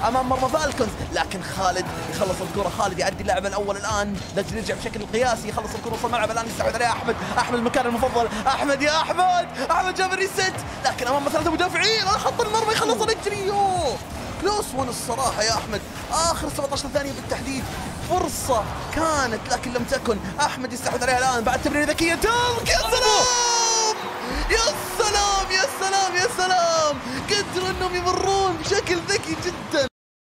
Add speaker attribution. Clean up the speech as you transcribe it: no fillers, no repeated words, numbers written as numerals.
Speaker 1: امام مرمى فالكونز، لكن خالد يخلص الكره. خالد يعدي اللاعب الاول الان لازم يرجع بشكل قياسي، يخلص الكره وصل الملعب الان يستحوذ عليه احمد. احمد المكان المفضل، احمد يا احمد. احمد جاب الريست، لكن امام ثلاثه مدافعين على خط المرمى يخلص الجري. كلوس ون الصراحه يا احمد، اخر 17 ثانيه بالتحديد فرصه كانت لكن لم تكن. احمد يستحوذ عليها الان بعد تمريره ذكيه. تلك يا سلام يا سلام يا سلام يا سلام، قدروا انهم يمرون بشكل ذكي جدا.